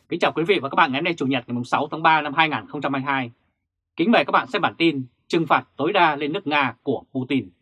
Kính chào quý vị và các bạn ngày hôm nay Chủ nhật ngày 6 tháng 3 năm 2022. Kính mời các bạn xem bản tin trừng phạt tối đa lên nước Nga của Putin.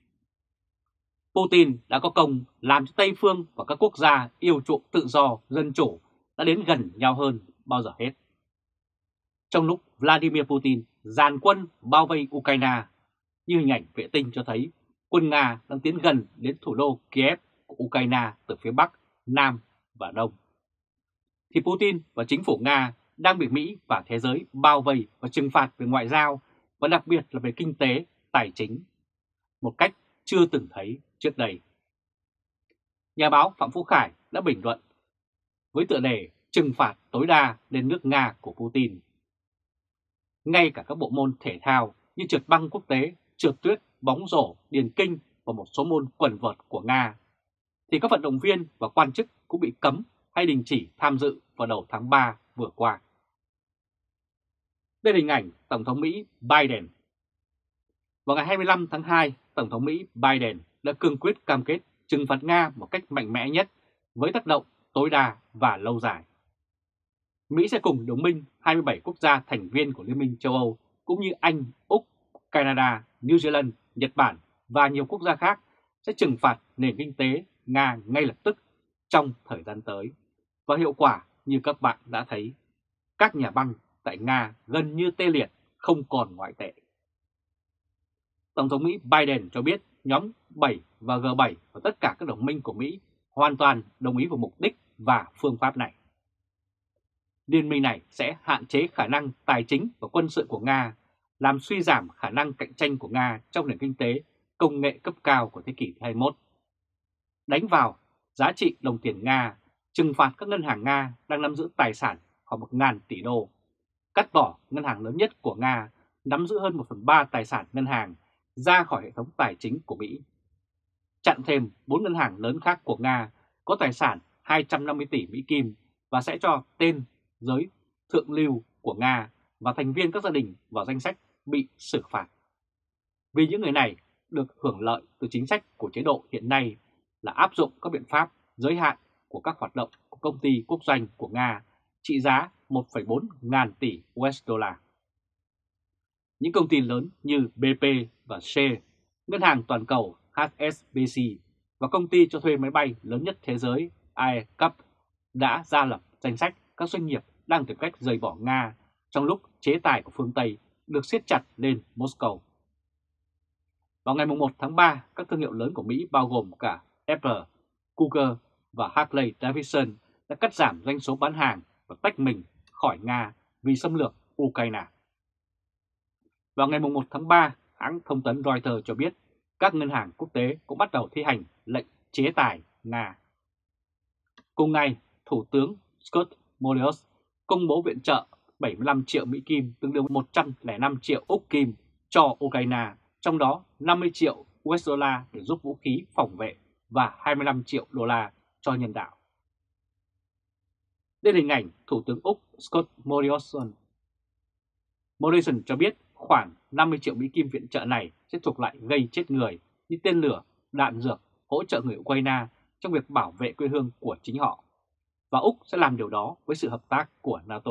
Putin đã có công làm cho Tây phương và các quốc gia yêu chuộng tự do, dân chủ đã đến gần nhau hơn bao giờ hết. Trong lúc Vladimir Putin dàn quân bao vây Ukraine, như hình ảnh vệ tinh cho thấy quân Nga đang tiến gần đến thủ đô Kiev của Ukraine từ phía Bắc, Nam và Đông, thì Putin và chính phủ Nga đang bị Mỹ và thế giới bao vây và trừng phạt về ngoại giao và đặc biệt là về kinh tế, tài chính, một cách chưa từng thấy trước đây. Nhà báo Phạm Phú Khải đã bình luận với tựa đề trừng phạt tối đa lên nước Nga của Putin. Ngay cả các bộ môn thể thao như trượt băng quốc tế, trượt tuyết, bóng rổ, điền kinh và một số môn quần vợt của Nga, thì các vận động viên và quan chức cũng bị cấm hay đình chỉ tham dự vào đầu tháng 3 vừa qua. Đây là hình ảnh Tổng thống Mỹ Biden. Vào ngày 25 tháng 2, Tổng thống Mỹ Biden đã cương quyết cam kết trừng phạt Nga một cách mạnh mẽ nhất với tác động tối đa và lâu dài. Mỹ sẽ cùng đồng minh 27 quốc gia thành viên của Liên minh châu Âu cũng như Anh, Úc, Canada, New Zealand, Nhật Bản và nhiều quốc gia khác sẽ trừng phạt nền kinh tế Nga ngay lập tức trong thời gian tới. Và hiệu quả như các bạn đã thấy, các nhà băng tại Nga gần như tê liệt, không còn ngoại tệ. Tổng thống Mỹ Biden cho biết nhóm 7 và G7 và tất cả các đồng minh của Mỹ hoàn toàn đồng ý vào mục đích và phương pháp này. Liên minh này sẽ hạn chế khả năng tài chính và quân sự của Nga, làm suy giảm khả năng cạnh tranh của Nga trong nền kinh tế, công nghệ cấp cao của thế kỷ 21. Đánh vào giá trị đồng tiền Nga, trừng phạt các ngân hàng Nga đang nắm giữ tài sản khoảng 1.000 tỷ đô, cắt bỏ ngân hàng lớn nhất của Nga nắm giữ hơn 1/3 tài sản ngân hàng ra khỏi hệ thống tài chính của Mỹ, chặn thêm 4 ngân hàng lớn khác của Nga có tài sản 250 tỷ Mỹ Kim và sẽ cho tên giới thượng lưu của Nga và thành viên các gia đình vào danh sách bị xử phạt. Vì những người này được hưởng lợi từ chính sách của chế độ hiện nay là áp dụng các biện pháp giới hạn của các hoạt động của công ty quốc doanh của Nga trị giá 1,4 ngàn tỷ USD. Những công ty lớn như BP và Shell, ngân hàng toàn cầu HSBC và công ty cho thuê máy bay lớn nhất thế giới AirCap đã ra lập danh sách các doanh nghiệp đang tìm cách rời bỏ Nga trong lúc chế tài của phương Tây được siết chặt lên Moscow. Vào ngày 1 tháng 3, các thương hiệu lớn của Mỹ bao gồm cả Apple, Google và Harley Davidson đã cắt giảm doanh số bán hàng và tách mình khỏi Nga vì xâm lược Ukraine. Vào ngày 1 tháng 3, hãng thông tấn Reuters cho biết các ngân hàng quốc tế cũng bắt đầu thi hành lệnh chế tài Nga. Cùng ngày, Thủ tướng Scott Morrios công bố viện trợ 75 triệu Mỹ Kim tương đương 105 triệu Úc Kim cho Ukraine, trong đó 50 triệu USD để giúp vũ khí phòng vệ và 25 triệu đô la cho nhân đạo. Đây là hình ảnh Thủ tướng Úc Scott Morrison. Morrison cho biết khoảng 50 triệu Mỹ Kim viện trợ này sẽ thuộc lại gây chết người như tên lửa, đạn dược, hỗ trợ người Ukraine trong việc bảo vệ quê hương của chính họ. Và Úc sẽ làm điều đó với sự hợp tác của NATO.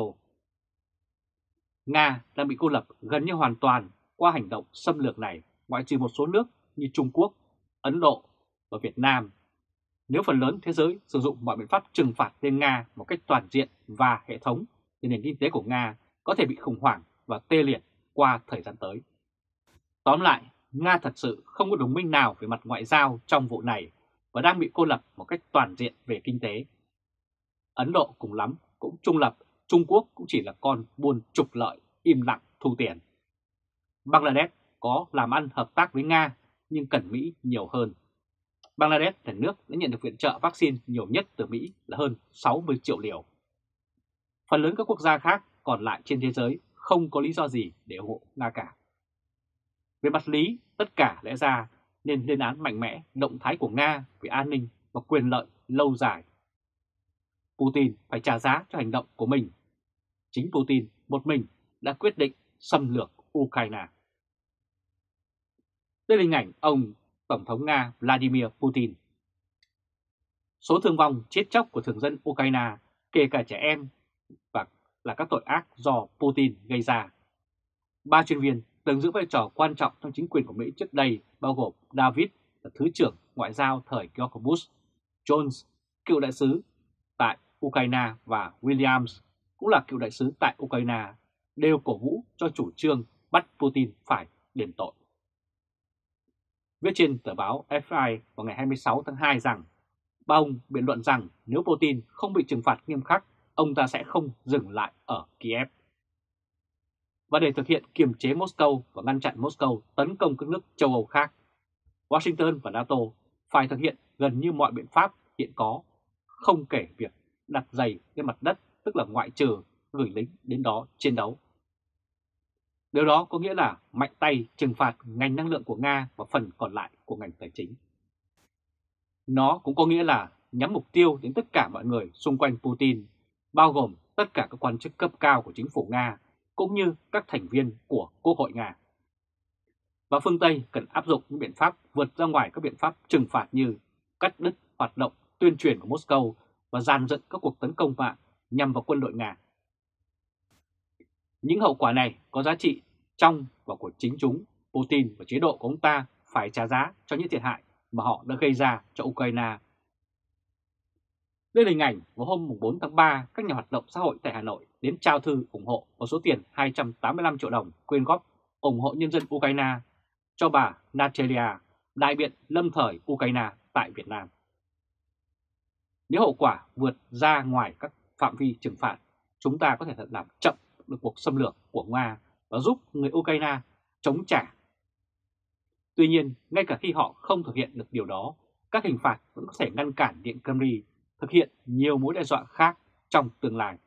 Nga đang bị cô lập gần như hoàn toàn qua hành động xâm lược này, ngoại trừ một số nước như Trung Quốc, Ấn Độ và Việt Nam. Nếu phần lớn thế giới sử dụng mọi biện pháp trừng phạt lên Nga một cách toàn diện và hệ thống, thì nền kinh tế của Nga có thể bị khủng hoảng và tê liệt qua thời gian tới. Tóm lại, Nga thật sự không có đồng minh nào về mặt ngoại giao trong vụ này và đang bị cô lập một cách toàn diện về kinh tế. Ấn Độ cùng lắm cũng trung lập, Trung Quốc cũng chỉ là con buôn trục lợi, im lặng thu tiền. Bangladesh có làm ăn hợp tác với Nga nhưng cần Mỹ nhiều hơn. Bangladesh là nước đã nhận được viện trợ vaccine nhiều nhất từ Mỹ là hơn 60 triệu liều. Phần lớn các quốc gia khác còn lại trên thế giới không có lý do gì để ủng hộ Nga cả. Về mặt lý, tất cả lẽ ra nên lên án mạnh mẽ động thái của Nga về an ninh và quyền lợi lâu dài. Putin phải trả giá cho hành động của mình. Chính Putin một mình đã quyết định xâm lược Ukraine. Đây là hình ảnh ông Tổng thống Nga Vladimir Putin. Số thương vong chết chóc của thường dân Ukraine, kể cả trẻ em, và là các tội ác do Putin gây ra. 3 chuyên viên từng giữ vai trò quan trọng trong chính quyền của Mỹ trước đây bao gồm David là Thứ trưởng Ngoại giao thời George Bush, Jones, cựu đại sứ tại Ukraine và Williams cũng là cựu đại sứ tại Ukraine, đều cổ vũ cho chủ trương bắt Putin phải đền tội. Viết trên tờ báo FI vào ngày 26 tháng 2 rằng ba ông biện luận rằng nếu Putin không bị trừng phạt nghiêm khắc, ông ta sẽ không dừng lại ở Kiev. Và để thực hiện kiềm chế Moscow và ngăn chặn Moscow tấn công các nước châu Âu khác, Washington và NATO phải thực hiện gần như mọi biện pháp hiện có, không kể việc đặt giày lên mặt đất, tức là ngoại trừ gửi lính đến đó chiến đấu. Điều đó có nghĩa là mạnh tay trừng phạt ngành năng lượng của Nga và phần còn lại của ngành tài chính. Nó cũng có nghĩa là nhắm mục tiêu đến tất cả mọi người xung quanh Putin, bao gồm tất cả các quan chức cấp cao của chính phủ Nga, cũng như các thành viên của Quốc hội Nga. Và phương Tây cần áp dụng những biện pháp vượt ra ngoài các biện pháp trừng phạt như cắt đứt hoạt động tuyên truyền của Moscow và dàn dựng các cuộc tấn công mạng nhằm vào quân đội Nga. Những hậu quả này có giá trị trong và của chính chúng. Putin và chế độ của ông ta phải trả giá cho những thiệt hại mà họ đã gây ra cho Ukraine. Đây là hình ảnh vào hôm 4 tháng 3, các nhà hoạt động xã hội tại Hà Nội đến trao thư ủng hộ với số tiền 285 triệu đồng quyên góp ủng hộ nhân dân Ukraine cho bà Natalia, đại biện lâm thời Ukraine tại Việt Nam. Nếu hậu quả vượt ra ngoài các phạm vi trừng phạt, chúng ta có thể làm chậm được cuộc xâm lược của Nga và giúp người Ukraine chống trả. Tuy nhiên, ngay cả khi họ không thực hiện được điều đó, các hình phạt vẫn có thể ngăn cản Điện Kremlin thực hiện nhiều mối đe dọa khác trong tương lai.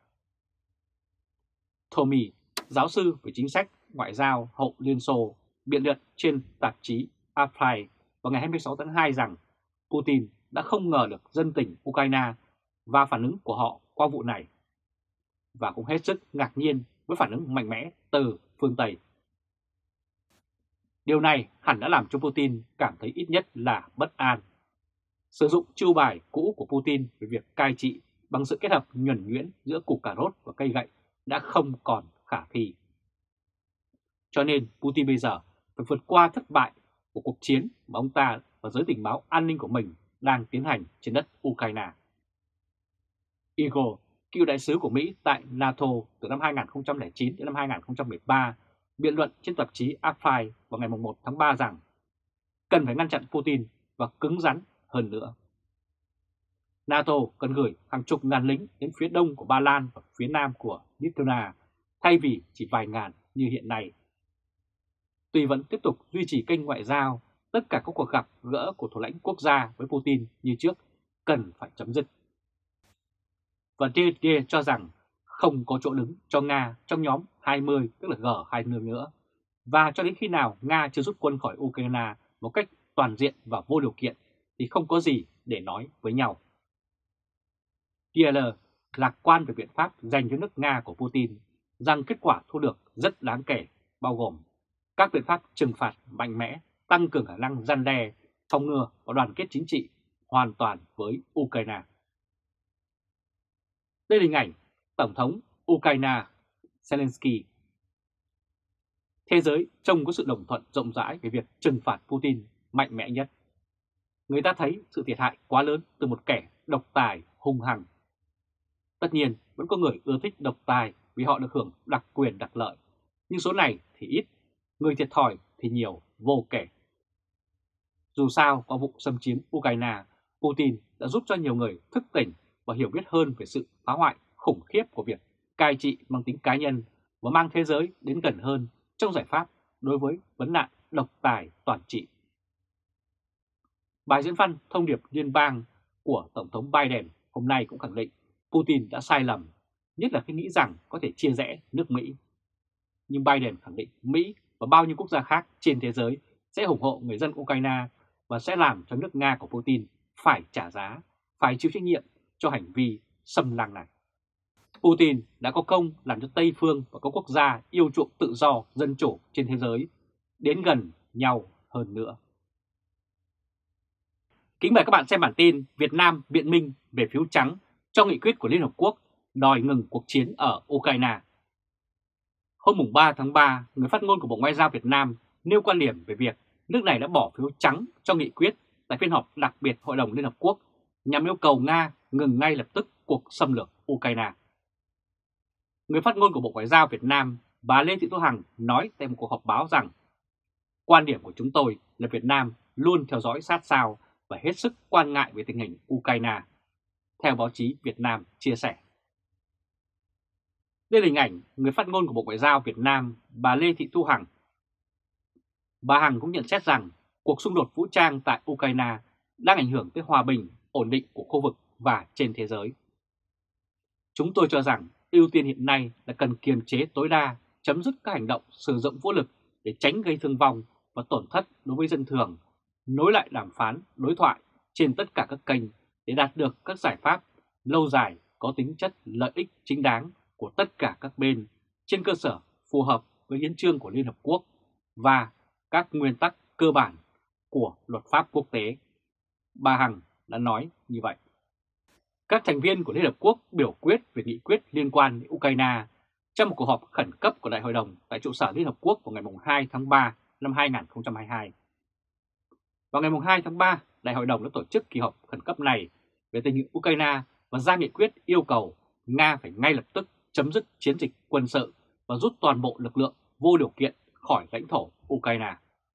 Tommy, giáo sư về chính sách ngoại giao hậu Liên Xô, biện luận trên tạp chí Apply vào ngày 26 tháng 2 rằng Putin đã không ngờ được dân tình Ukraine và phản ứng của họ qua vụ này, và cũng hết sức ngạc nhiên với phản ứng mạnh mẽ từ phương Tây. Điều này hẳn đã làm cho Putin cảm thấy ít nhất là bất an. Sử dụng chiêu bài cũ của Putin về việc cai trị bằng sự kết hợp nhuần nhuyễn giữa củ cà rốt và cây gậy đã không còn khả thi. Cho nên Putin bây giờ phải vượt qua thất bại của cuộc chiến mà ông ta và giới tình báo an ninh của mình đang tiến hành trên đất Ukraine. Igor, cựu đại sứ của Mỹ tại NATO từ năm 2009 đến năm 2013, biện luận trên tạp chí Apply vào ngày 1 tháng 3 rằng cần phải ngăn chặn Putin và cứng rắn hơn nữa. NATO cần gửi hàng chục ngàn lính đến phía đông của Ba Lan và phía nam của Lithuania thay vì chỉ vài ngàn như hiện nay. Tuy vẫn tiếp tục duy trì kênh ngoại giao, tất cả các cuộc gặp gỡ của thủ lãnh quốc gia với Putin như trước cần phải chấm dứt. Và Didier cho rằng không có chỗ đứng cho Nga trong nhóm 20, tức là G20 nữa, và cho đến khi nào Nga chưa rút quân khỏi Ukraine một cách toàn diện và vô điều kiện thì không có gì để nói với nhau. Kieler lạc quan về biện pháp dành cho nước Nga của Putin, rằng kết quả thu được rất đáng kể, bao gồm các biện pháp trừng phạt mạnh mẽ, tăng cường khả năng răn đe, phòng ngừa và đoàn kết chính trị hoàn toàn với Ukraine. Đây là hình ảnh Tổng thống Ukraine Zelensky. Thế giới trông có sự đồng thuận rộng rãi về việc trừng phạt Putin mạnh mẽ nhất. Người ta thấy sự thiệt hại quá lớn từ một kẻ độc tài hung hăng. Tất nhiên vẫn có người ưa thích độc tài vì họ được hưởng đặc quyền đặc lợi, nhưng số này thì ít, người thiệt thòi thì nhiều vô kể. Dù sao, qua vụ xâm chiếm Ukraine, Putin đã giúp cho nhiều người thức tỉnh và hiểu biết hơn về sự phá hoại khủng khiếp của việc cai trị mang tính cá nhân và mang thế giới đến gần hơn trong giải pháp đối với vấn nạn độc tài toàn trị. Bài diễn văn thông điệp liên bang của Tổng thống Biden hôm nay cũng khẳng định Putin đã sai lầm, nhất là khi nghĩ rằng có thể chia rẽ nước Mỹ. Nhưng Biden khẳng định Mỹ và bao nhiêu quốc gia khác trên thế giới sẽ ủng hộ người dân Ukraine và sẽ làm cho nước Nga của Putin phải trả giá, phải chịu trách nhiệm cho hành vi xâm lăng này. Putin đã có công làm cho Tây phương và các quốc gia yêu chuộng tự do, dân chủ trên thế giới đến gần nhau hơn nữa. Kính mời các bạn xem bản tin Việt Nam biện minh về phiếu trắng cho nghị quyết của Liên Hợp Quốc đòi ngừng cuộc chiến ở Ukraine. Hôm 3 tháng 3, người phát ngôn của Bộ Ngoại giao Việt Nam nêu quan điểm về việc nước này đã bỏ phiếu trắng cho nghị quyết tại phiên họp đặc biệt Hội đồng Liên Hợp Quốc nhằm yêu cầu Nga ngừng ngay lập tức cuộc xâm lược Ukraine. Người phát ngôn của Bộ Ngoại giao Việt Nam, bà Lê Thị Thu Hằng nói tại một cuộc họp báo rằng quan điểm của chúng tôi là Việt Nam luôn theo dõi sát sao và hết sức quan ngại về tình hình Ukraine, theo báo chí Việt Nam chia sẻ. Đây là hình ảnh người phát ngôn của Bộ Ngoại giao Việt Nam, bà Lê Thị Thu Hằng. Bà Hằng cũng nhận xét rằng cuộc xung đột vũ trang tại Ukraine đang ảnh hưởng tới hòa bình, ổn định của khu vực và trên thế giới. Chúng tôi cho rằng ưu tiên hiện nay là cần kiềm chế tối đa, chấm dứt các hành động sử dụng vũ lực để tránh gây thương vong và tổn thất đối với dân thường, nối lại đàm phán, đối thoại trên tất cả các kênh để đạt được các giải pháp lâu dài có tính chất lợi ích chính đáng của tất cả các bên trên cơ sở phù hợp với hiến chương của Liên Hợp Quốc và các nguyên tắc cơ bản của luật pháp quốc tế. Bà Hằng đã nói như vậy. Các thành viên của Liên Hợp Quốc biểu quyết về nghị quyết liên quan đến Ukraine trong một cuộc họp khẩn cấp của Đại hội đồng tại trụ sở Liên Hợp Quốc vào ngày 2 tháng 3 năm 2022. Vào ngày 2 tháng 3, Đại hội đồng đã tổ chức kỳ họp khẩn cấp này về tình hình Ukraine và ra nghị quyết yêu cầu Nga phải ngay lập tức chấm dứt chiến dịch quân sự và rút toàn bộ lực lượng vô điều kiện khỏi lãnh thổ Ukraine.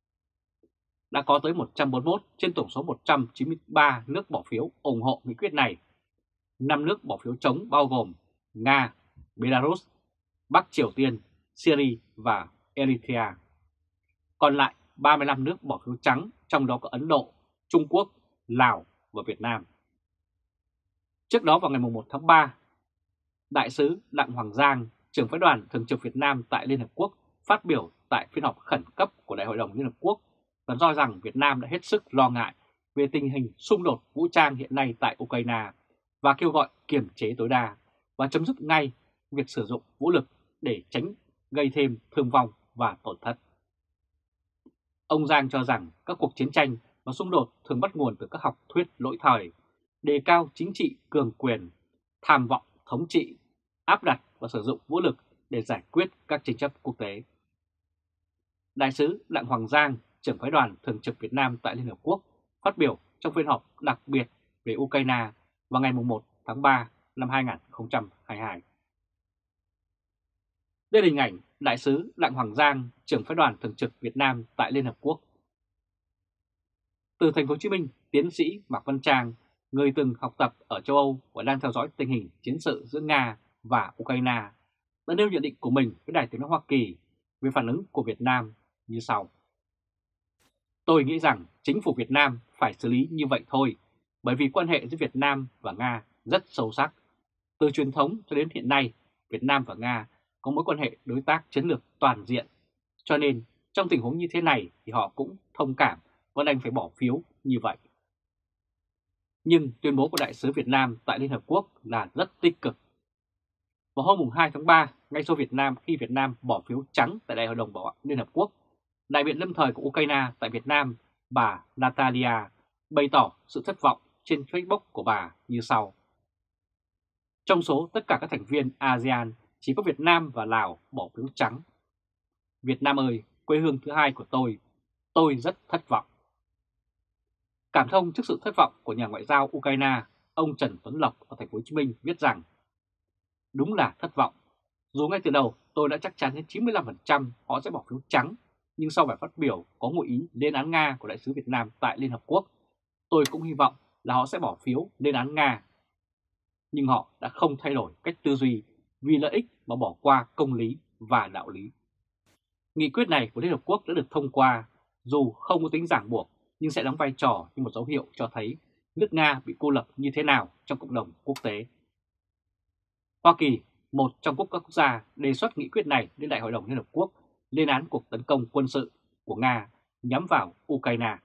Đã có tới 141 trên tổng số 193 nước bỏ phiếu ủng hộ nghị quyết này. 5 nước bỏ phiếu chống bao gồm Nga, Belarus, Bắc Triều Tiên, Syria và Eritrea. Còn lại 35 nước bỏ phiếu trắng, trong đó có Ấn Độ, Trung Quốc, Lào và Việt Nam. Trước đó vào ngày 1 tháng 3, Đại sứ Đặng Hoàng Giang, trưởng phái đoàn thường trực Việt Nam tại Liên Hợp Quốc phát biểu tại phiên họp khẩn cấp của Đại hội đồng Liên Hợp Quốc và nói rằng Việt Nam đã hết sức lo ngại về tình hình xung đột vũ trang hiện nay tại Ukraine và kêu gọi kiềm chế tối đa và chấm dứt ngay việc sử dụng vũ lực để tránh gây thêm thương vong và tổn thất. Ông Giang cho rằng các cuộc chiến tranh và xung đột thường bắt nguồn từ các học thuyết lỗi thời, đề cao chính trị cường quyền, tham vọng thống trị, áp đặt và sử dụng vũ lực để giải quyết các tranh chấp quốc tế. Đại sứ Đặng Hoàng Giang, trưởng phái đoàn thường trực Việt Nam tại Liên Hợp Quốc, phát biểu trong phiên họp đặc biệt về Ukraine vào ngày 1 tháng 3 năm 2022. Đây là hình ảnh Đại sứ Đặng Hoàng Giang, trưởng phái đoàn thường trực Việt Nam tại Liên Hợp Quốc. Từ thành phố Hồ Chí Minh, tiến sĩ Mạc Văn Trang, người từng học tập ở châu Âu và đang theo dõi tình hình chiến sự giữa Nga và Ukraine, đã nêu nhận định của mình với Đài Tiếng nói Hoa Kỳ về phản ứng của Việt Nam như sau. Tôi nghĩ rằng chính phủ Việt Nam phải xử lý như vậy thôi, bởi vì quan hệ giữa Việt Nam và Nga rất sâu sắc. Từ truyền thống cho đến hiện nay, Việt Nam và Nga có mối quan hệ đối tác chiến lược toàn diện. Cho nên, trong tình huống như thế này thì họ cũng thông cảm và đành phải bỏ phiếu như vậy. Nhưng tuyên bố của Đại sứ Việt Nam tại Liên Hợp Quốc là rất tích cực. Vào hôm 2 tháng 3, ngay sau khi Việt Nam bỏ phiếu trắng tại Đại hội đồng Bảo an Liên Hợp Quốc, đại biện lâm thời của Ukraine tại Việt Nam, bà Natalia, bày tỏ sự thất vọng trên Facebook của bà như sau. Trong số tất cả các thành viên ASEAN, chỉ có Việt Nam và Lào bỏ phiếu trắng. Việt Nam ơi, quê hương thứ hai của tôi rất thất vọng. Cảm thông trước sự thất vọng của nhà ngoại giao Ukraine, ông Trần Tuấn Lộc ở thành phố Hồ Chí Minh viết rằng: đúng là thất vọng. Dù ngay từ đầu tôi đã chắc chắn đến 95% họ sẽ bỏ phiếu trắng, nhưng sau bài phát biểu có ngụ ý lên án Nga của Đại sứ Việt Nam tại Liên Hợp Quốc, tôi cũng hy vọng là họ sẽ bỏ phiếu lên án Nga. Nhưng họ đã không thay đổi cách tư duy vì lợi ích mà bỏ qua công lý và đạo lý. Nghị quyết này của Liên Hợp Quốc đã được thông qua, dù không có tính ràng buộc, nhưng sẽ đóng vai trò như một dấu hiệu cho thấy nước Nga bị cô lập như thế nào trong cộng đồng quốc tế. Hoa Kỳ, một trong các quốc gia đề xuất nghị quyết này lên Đại hội đồng Liên Hợp Quốc lên án cuộc tấn công quân sự của Nga nhắm vào Ukraine.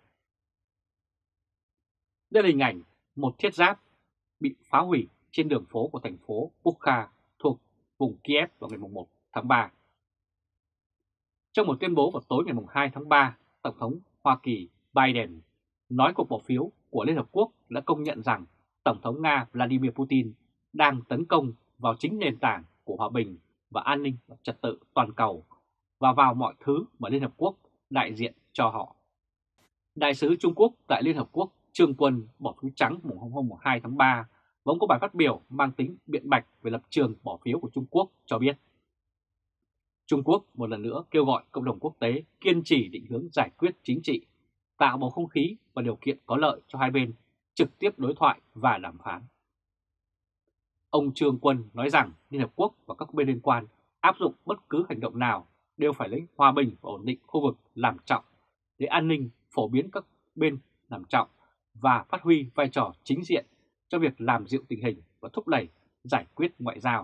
Đây là hình ảnh một thiết giáp bị phá hủy trên đường phố của thành phố Bukha thuộc vùng Kiev vào ngày 1 tháng 3. Trong một tuyên bố vào tối ngày 2 tháng 3, Tổng thống Hoa Kỳ Biden nói cuộc bỏ phiếu của Liên Hợp Quốc đã công nhận rằng Tổng thống Nga Vladimir Putin đang tấn công vào chính nền tảng của hòa bình và an ninh và trật tự toàn cầu và vào mọi thứ mà Liên Hợp Quốc đại diện cho họ. Đại sứ Trung Quốc tại Liên Hợp Quốc Trương Quân bỏ phiếu trắng hôm 2 tháng 3 và ông có bài phát biểu mang tính biện bạch về lập trường bỏ phiếu của Trung Quốc cho biết Trung Quốc một lần nữa kêu gọi cộng đồng quốc tế kiên trì định hướng giải quyết chính trị, tạo bầu không khí và điều kiện có lợi cho hai bên trực tiếp đối thoại và đàm phán. Ông Trương Quân nói rằng Liên Hợp Quốc và các bên liên quan áp dụng bất cứ hành động nào đều phải lấy hòa bình và ổn định khu vực làm trọng, để an ninh phổ biến các bên làm trọng và phát huy vai trò chính diện cho việc làm dịu tình hình và thúc đẩy giải quyết ngoại giao.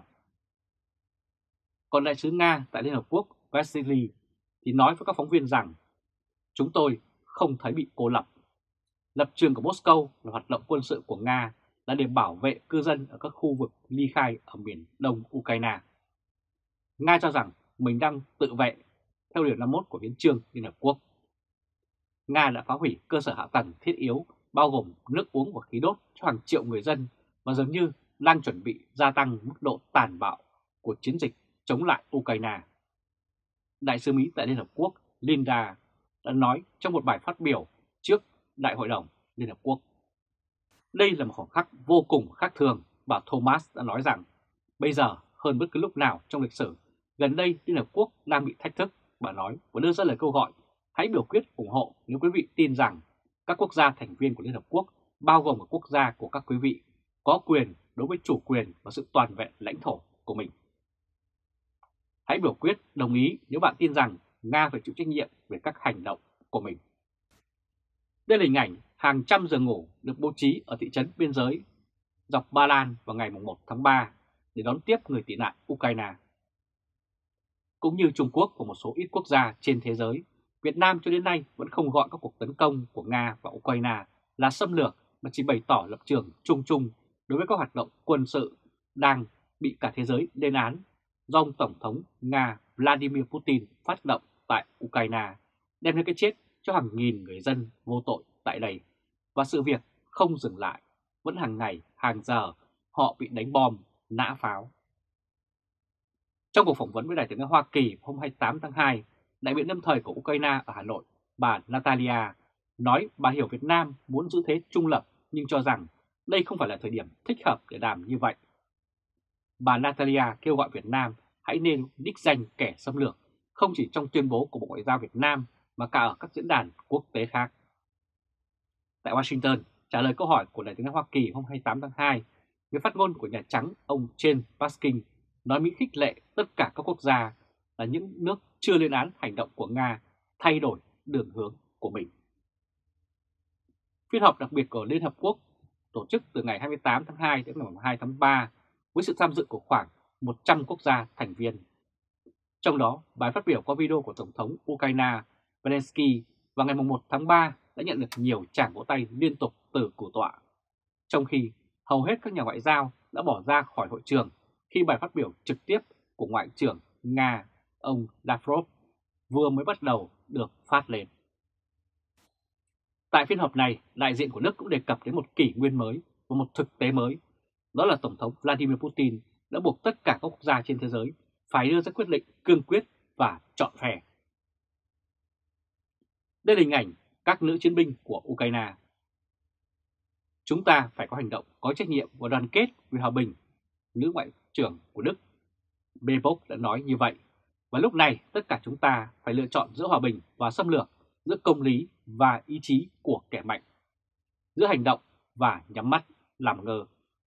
Còn đại sứ Nga tại Liên Hợp Quốc Vasily thì nói với các phóng viên rằng chúng tôi không thấy bị cô lập. Lập trường của Moscow là hoạt động quân sự của Nga là để bảo vệ cư dân ở các khu vực ly khai ở miền đông Ukraine. Nga cho rằng mình đang tự vệ theo điều 51 của Hiến chương Liên Hợp Quốc. Nga đã phá hủy cơ sở hạ tầng thiết yếu bao gồm nước uống và khí đốt cho hàng triệu người dân và dường như đang chuẩn bị gia tăng mức độ tàn bạo của chiến dịch chống lại Ukraine. Đại sứ Mỹ tại Liên Hợp Quốc Linda đã nói trong một bài phát biểu trước Đại hội đồng Liên Hợp Quốc. Đây là một khoảnh khắc vô cùng khác thường, bà Thomas đã nói rằng bây giờ hơn bất cứ lúc nào trong lịch sử, gần đây Liên Hợp Quốc đang bị thách thức, bà nói và đưa ra lời kêu gọi hãy biểu quyết ủng hộ nếu quý vị tin rằng các quốc gia thành viên của Liên Hợp Quốc, bao gồm các quốc gia của các quý vị, có quyền đối với chủ quyền và sự toàn vẹn lãnh thổ của mình. Hãy biểu quyết đồng ý nếu bạn tin rằng Nga phải chịu trách nhiệm về các hành động của mình. Đây là hình ảnh hàng trăm giường ngủ được bố trí ở thị trấn biên giới dọc Ba Lan vào ngày 1 tháng 3 để đón tiếp người tị nạn Ukraine. Cũng như Trung Quốc và một số ít quốc gia trên thế giới, Việt Nam cho đến nay vẫn không gọi các cuộc tấn công của Nga và Ukraine là xâm lược mà chỉ bày tỏ lập trường chung chung đối với các hoạt động quân sự đang bị cả thế giới lên án do ông Tổng thống Nga Vladimir Putin phát động tại Ukraine, đem đến cái chết cho hàng nghìn người dân vô tội tại đây. Và sự việc không dừng lại, vẫn hàng ngày, hàng giờ họ bị đánh bom, nã pháo. Trong cuộc phỏng vấn với Đài tiếng nói Hoa Kỳ hôm 28 tháng 2, đại biện lâm thời của Ukraine ở Hà Nội, bà Natalia, nói bà hiểu Việt Nam muốn giữ thế trung lập nhưng cho rằng đây không phải là thời điểm thích hợp để làm như vậy. Bà Natalia kêu gọi Việt Nam hãy nên đích danh kẻ xâm lược, không chỉ trong tuyên bố của Bộ Ngoại giao Việt Nam mà cả ở các diễn đàn quốc tế khác. Tại Washington, trả lời câu hỏi của Đài tiếng nói Hoa Kỳ hôm 28 tháng 2, người phát ngôn của Nhà Trắng ông Jen Psaki nói Mỹ khích lệ tất cả các quốc gia là những nước chưa lên án hành động của Nga thay đổi đường hướng của mình. Phiên họp đặc biệt của Liên Hợp Quốc tổ chức từ ngày 28 tháng 2 đến ngày 2 tháng 3 với sự tham dự của khoảng 100 quốc gia thành viên. Trong đó, bài phát biểu qua video của Tổng thống Ukraine Zelensky vào ngày 1 tháng 3 đã nhận được nhiều tràng vỗ tay liên tục từ cử tọa, trong khi hầu hết các nhà ngoại giao đã bỏ ra khỏi hội trường khi bài phát biểu trực tiếp của Ngoại trưởng Nga ông Lavrov vừa mới bắt đầu được phát lên. Tại phiên họp này, đại diện của nước cũng đề cập đến một kỷ nguyên mới và một thực tế mới, đó là Tổng thống Vladimir Putin đã buộc tất cả các quốc gia trên thế giới phải đưa ra quyết định cương quyết và chọn phe. Đây là hình ảnh các nữ chiến binh của Ukraine. Chúng ta phải có hành động có trách nhiệm và đoàn kết vì hòa bình, nữ ngoại trưởng của Đức Baerbock đã nói như vậy. Và lúc này tất cả chúng ta phải lựa chọn giữa hòa bình và xâm lược, giữa công lý và ý chí của kẻ mạnh, giữa hành động và nhắm mắt làm ngơ.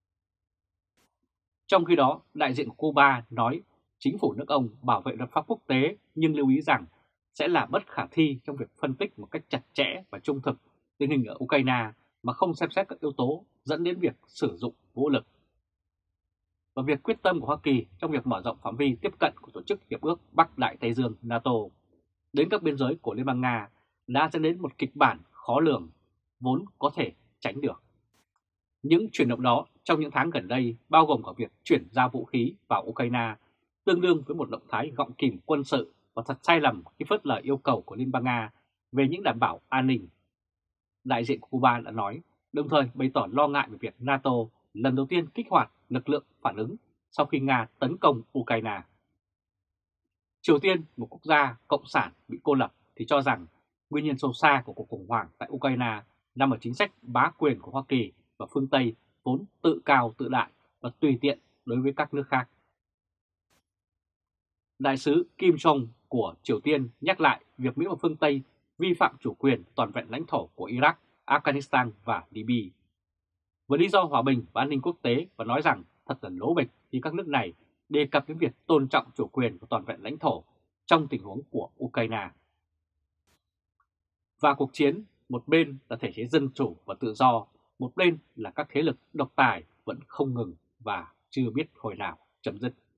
Trong khi đó, đại diện của Cuba nói chính phủ nước ông bảo vệ luật pháp quốc tế nhưng lưu ý rằng sẽ là bất khả thi trong việc phân tích một cách chặt chẽ và trung thực tình hình ở Ukraine mà không xem xét các yếu tố dẫn đến việc sử dụng vũ lực. Và việc quyết tâm của Hoa Kỳ trong việc mở rộng phạm vi tiếp cận của Tổ chức Hiệp ước Bắc Đại Tây Dương NATO đến các biên giới của Liên bang Nga đã dẫn đến một kịch bản khó lường, vốn có thể tránh được. Những chuyển động đó trong những tháng gần đây bao gồm cả việc chuyển giao vũ khí vào Ukraine, tương đương với một động thái gọng kìm quân sự và thật sai lầm khi phớt lờ yêu cầu của Liên bang Nga về những đảm bảo an ninh. Đại diện của Cuba đã nói, đồng thời bày tỏ lo ngại về việc NATO lần đầu tiên kích hoạt lực lượng phản ứng sau khi Nga tấn công Ukraine. Triều Tiên, một quốc gia cộng sản bị cô lập, thì cho rằng nguyên nhân sâu xa của cuộc khủng hoảng tại Ukraine nằm ở chính sách bá quyền của Hoa Kỳ và phương Tây vốn tự cao tự đại và tùy tiện đối với các nước khác. Đại sứ Kim Jong của Triều Tiên nhắc lại việc Mỹ và phương Tây vi phạm chủ quyền toàn vẹn lãnh thổ của Iraq, Afghanistan và Libya với lý do hòa bình và an ninh quốc tế, và nói rằng thật là lố bịch khi các nước này đề cập đến việc tôn trọng chủ quyền của toàn vẹn lãnh thổ trong tình huống của Ukraine. Và cuộc chiến, một bên là thể chế dân chủ và tự do, một bên là các thế lực độc tài vẫn không ngừng và chưa biết hồi nào chấm dứt.